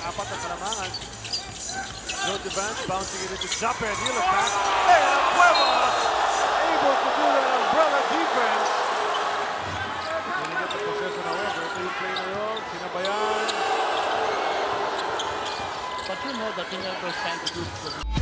apat na kalamangan. Good defense, bouncing it into Zapper, and he'll attack. And Cuevas able to do that umbrella defense. When he gets the possession, however, ito yung play na yun, sinabayan. But you know that he never trying to do